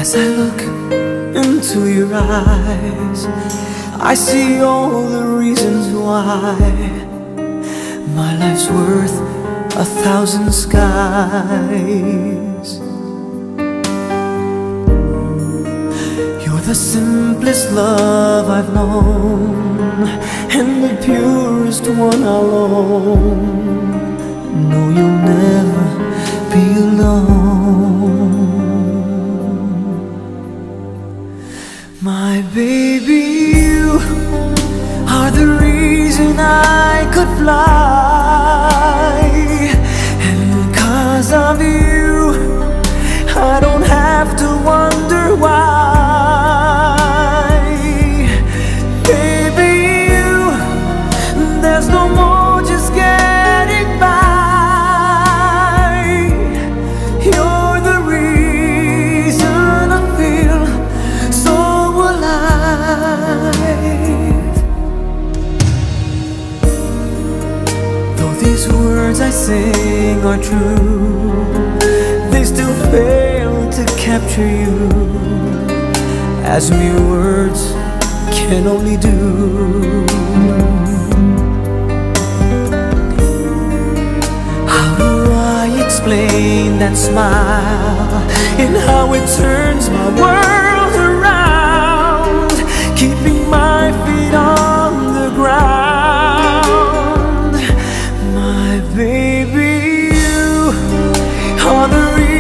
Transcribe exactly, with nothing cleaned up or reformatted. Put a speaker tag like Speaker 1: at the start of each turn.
Speaker 1: As I look into your eyes, I see all the reasons why my life's worth a thousand skies. You're the simplest love I've known, and the purest one I'll own. No, you'll never be alone. My baby, you are the reason I could fly, and 'cause of you I don't have to wonder why. Baby, you, there's no more just getting by. You're the reason I feel so alive. Though these words I sing are true, they still fail to capture you, as mere words can only do. How do I explain that smile and how it turns my world around, keeping my feet on the ground? My baby, you are the reason